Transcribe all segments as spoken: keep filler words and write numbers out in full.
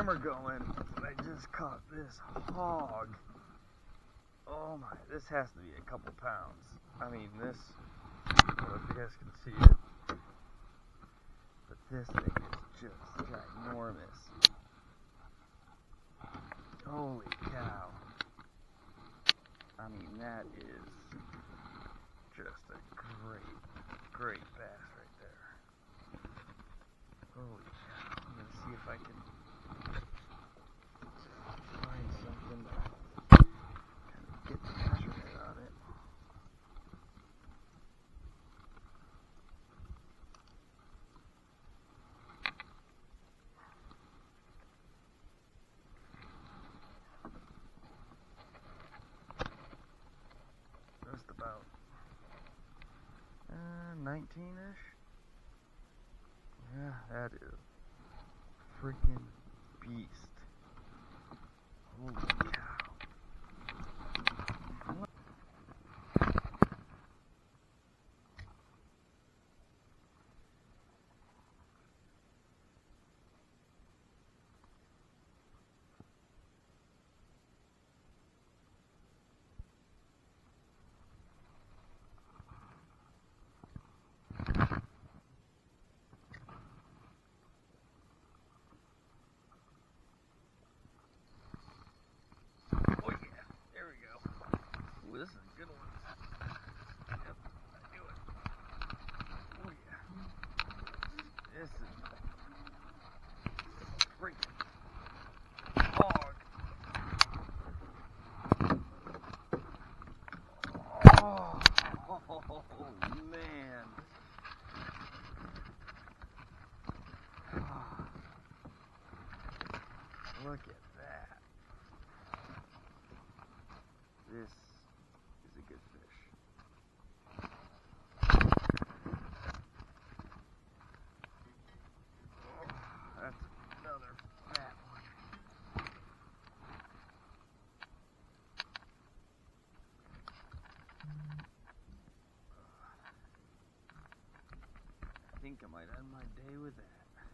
camera going, but I just caught this hog. Oh my, this has to be a couple pounds. I mean, this, I don't know if you guys can see it, but this thing is just ginormous. Holy cow. I mean, that is just a great, great bass right there. Holy cow. I'm going to see if I can find something to kind of get the measurement on it. Just about uh, nineteen-ish. Yeah, that is freaking beast. Holy cow. This is a good one. Yep, I knew it. Oh yeah. This is freaking hog. Oh, oh man. Oh, look at that. This is a good fish. Oh, that's another fat one. I think I might end my day with that.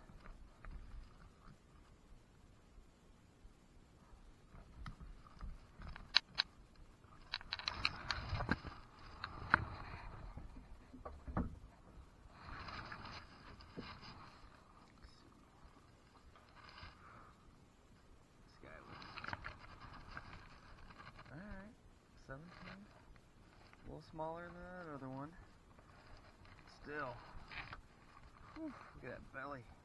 seventeen, a little smaller than that other one. Still, whew, look at that belly.